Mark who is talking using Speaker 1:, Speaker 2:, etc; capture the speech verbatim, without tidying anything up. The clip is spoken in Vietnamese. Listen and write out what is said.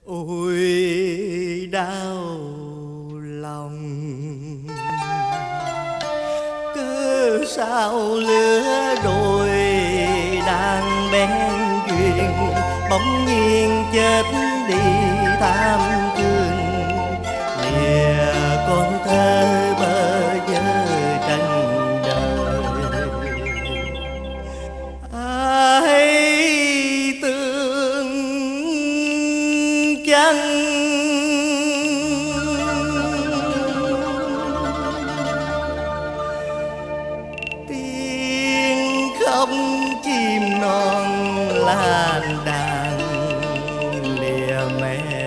Speaker 1: Ôi đau lòng, cớ sao lứa đôi đang bén duyên bỗng nhiên chết đi tham thương. Lìa con thơ bơ vơ trần đời, ai tương chăng tiếng khóc chim non lan đàn lìa mẹ